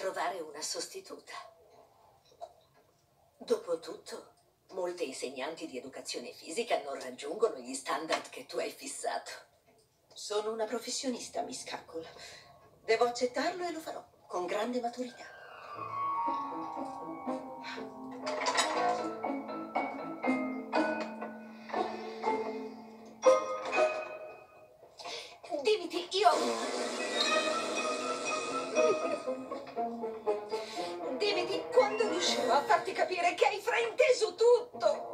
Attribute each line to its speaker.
Speaker 1: trovare una sostituta. Dopotutto, molte insegnanti di educazione fisica non raggiungono gli standard che tu hai fissato.
Speaker 2: Sono una professionista, Miss Cackle. Devo accettarlo e lo farò, con grande maturità.
Speaker 1: Dimiti, io...
Speaker 2: Dimiti, quando riuscirò a farti capire che hai frainteso tutto?